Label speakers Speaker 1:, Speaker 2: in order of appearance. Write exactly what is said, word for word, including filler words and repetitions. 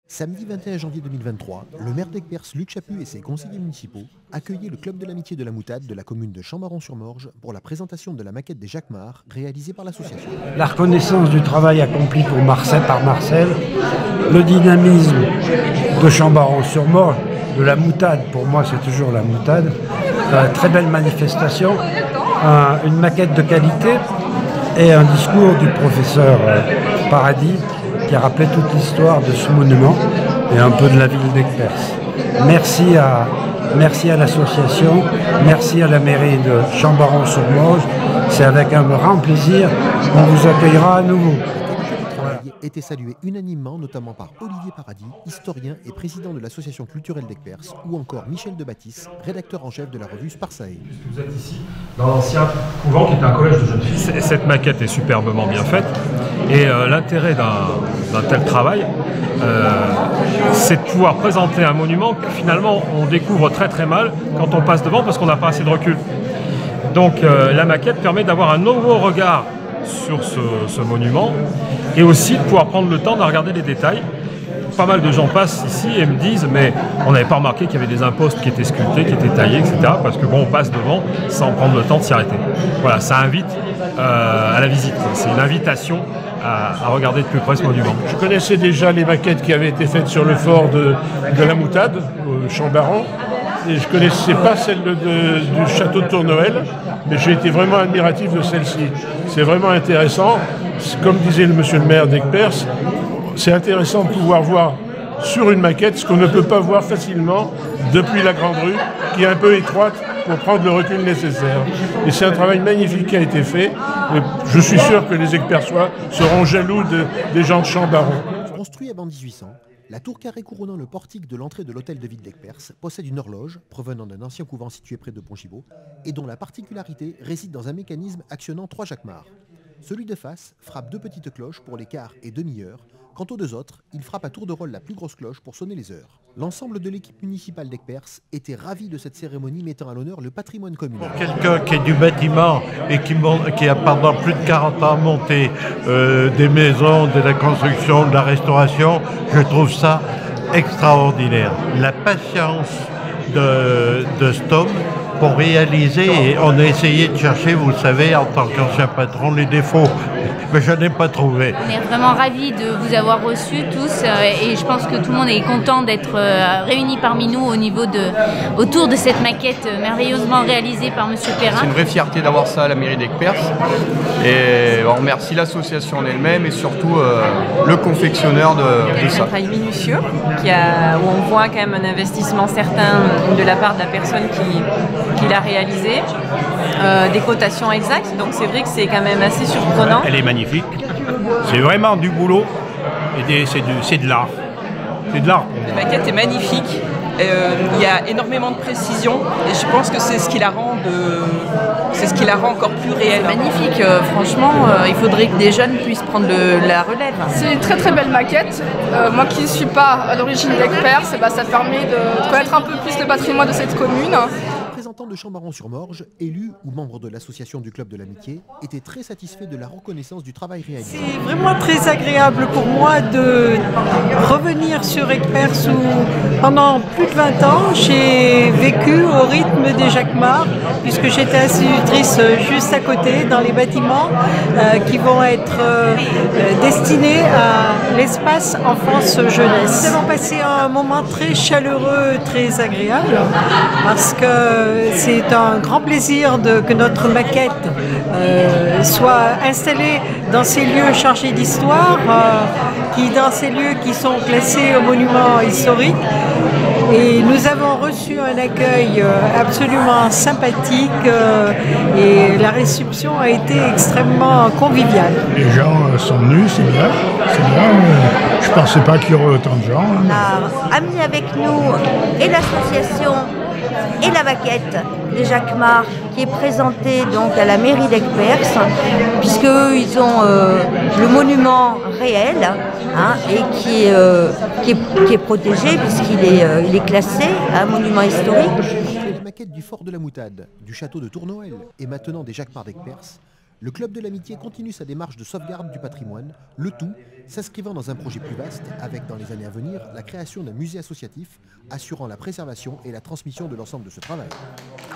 Speaker 1: Samedi vingt et un janvier deux mille vingt-trois, le maire d'Aiguepers, Luc Chaput, et ses conseillers municipaux accueillaient le club de l'amitié de la Moutade de la commune de Chambaron-sur-Morge pour la présentation de la maquette des Jacquemart réalisée par l'association.
Speaker 2: La reconnaissance du travail accompli pour Marcel, par Marcel, le dynamisme de Chambaron-sur-Morge, de la Moutade, pour moi c'est toujours la Moutade, euh, très belle manifestation, un, une maquette de qualité et un discours du professeur euh, Paradis qui a rappelé toute l'histoire de ce monument et un peu de la ville d'Aiguepers. Merci à, merci à l'association, merci à la mairie de Chambaron-sur-Morge. C'est avec un grand plaisir qu'on vous accueillera à nouveau.
Speaker 1: Était salué unanimement, notamment par Olivier Paradis, historien et président de l'association culturelle d'Aiguepers, ou encore Michel Debatisse, rédacteur en chef de la revue Sparsae.
Speaker 3: Vous êtes ici dans l'ancien couvent qui est un collège de jeunes filles. Cette maquette est superbement bien faite et euh, l'intérêt d'un tel travail, euh, c'est de pouvoir présenter un monument que finalement on découvre très très mal quand on passe devant parce qu'on n'a pas assez de recul. Donc euh, la maquette permet d'avoir un nouveau regard sur ce, ce monument et aussi de pouvoir prendre le temps de regarder les détails. Pas mal de gens passent ici et me disent mais on n'avait pas remarqué qu'il y avait des impostes qui étaient sculptés, qui étaient taillés, et cetera. Parce que bon, on passe devant sans prendre le temps de s'y arrêter. Voilà, ça invite euh, à la visite. C'est une invitation à, à regarder de plus près ce monument.
Speaker 4: Je connaissais déjà les maquettes qui avaient été faites sur le fort de, de la Moutade, au Chambaron. Et je ne connaissais pas celle de, de, du château de Tournoël, mais j'ai été vraiment admiratif de celle-ci. C'est vraiment intéressant. Comme disait le monsieur le maire d'Aiguepers, c'est intéressant de pouvoir voir sur une maquette ce qu'on ne peut pas voir facilement depuis la grande rue, qui est un peu étroite pour prendre le recul nécessaire. Et c'est un travail magnifique qui a été fait. Et je suis sûr que les Aiguepersois seront jaloux de, des gens de Chambaron.
Speaker 1: Construit avant mille huit cents, la tour carrée couronnant le portique de l'entrée de l'hôtel de ville d'Aiguepers possède une horloge provenant d'un ancien couvent situé près de Pont-Gibaud et dont la particularité réside dans un mécanisme actionnant trois Jacquemart. Celui de face frappe deux petites cloches pour les quarts et demi-heures. Quant aux deux autres, il frappe à tour de rôle la plus grosse cloche pour sonner les heures. L'ensemble de l'équipe municipale d'Aiguepers était ravi de cette cérémonie mettant à l'honneur le patrimoine communal.
Speaker 5: Pour quelqu'un qui est du bâtiment et qui, qui a pendant plus de quarante ans monté euh, des maisons, de la construction, de la restauration, je trouve ça extraordinaire. La patience de, de cet homme pour réaliser, et on a essayé de chercher, vous le savez, en tant qu'ancien patron, les défauts. Mais je n'ai pas trouvé.
Speaker 6: On est vraiment ravis de vous avoir reçus tous euh, et je pense que tout le monde est content d'être euh, réunis parmi nous au niveau de, autour de cette maquette euh, merveilleusement réalisée par monsieur Perrin.
Speaker 7: C'est une vraie fierté d'avoir ça à la mairie d'Aiguepers et on remercie l'association en elle-même et surtout euh, le confectionneur de, de ça.
Speaker 8: C'est un travail minutieux qui a, où on voit quand même un investissement certain de la part de la personne qui, qui l'a réalisé, euh, des cotations exactes, donc c'est vrai que c'est quand même assez surprenant.
Speaker 9: Elle est magnifique, c'est vraiment du boulot et c'est de l'art. C'est de l'art.
Speaker 8: La maquette est magnifique, euh, il y a énormément de précision et je pense que c'est ce qui la rend de... c'est ce qui la rend encore plus réelle.
Speaker 10: Magnifique, euh, franchement, euh, il faudrait que des jeunes puissent prendre le, la relève.
Speaker 11: C'est une très très belle maquette. Euh, moi qui ne suis pas à l'origine d'Aiguepers, bah, ça permet de connaître un peu plus le patrimoine de cette commune.
Speaker 1: De Chambaron-sur-Morge, élus ou membres de l'association du Club de l'Amitié, étaient très satisfaits de la reconnaissance du travail réalisé.
Speaker 12: C'est vraiment très agréable pour moi de revenir sur Aiguepers où pendant plus de vingt ans j'ai vécu au rythme des Jacquemart puisque j'étais institutrice juste à côté dans les bâtiments euh, qui vont être euh, destinés à l'espace enfance-jeunesse. Nous avons passé un moment très chaleureux, très agréable parce que c'est un grand plaisir de, que notre maquette euh, soit installée dans ces lieux chargés d'histoire, euh, qui dans ces lieux qui sont classés au monument historique. Et nous avons reçu un accueil euh, absolument sympathique euh, et la réception a été extrêmement conviviale.
Speaker 4: Les gens euh, sont venus, c'est bien. C'est bien. Euh, je ne pensais pas qu'il y aurait autant de gens.
Speaker 13: On a amené avec nous et l'association et la maquette des Jacquemart qui est présentée donc à la mairie d'Aiguepers puisque ils ont euh, le monument réel hein, et qui est, euh, qui est, qui est protégé puisqu'il est, euh, il est classé un monument historique.
Speaker 1: La maquette du fort de la Moutade, du château de Tournoël et maintenant des Jacquemart d'Aiguepers, le Club de l'Amitié continue sa démarche de sauvegarde du patrimoine, le tout s'inscrivant dans un projet plus vaste avec, dans les années à venir, la création d'un musée associatif assurant la préservation et la transmission de l'ensemble de ce travail.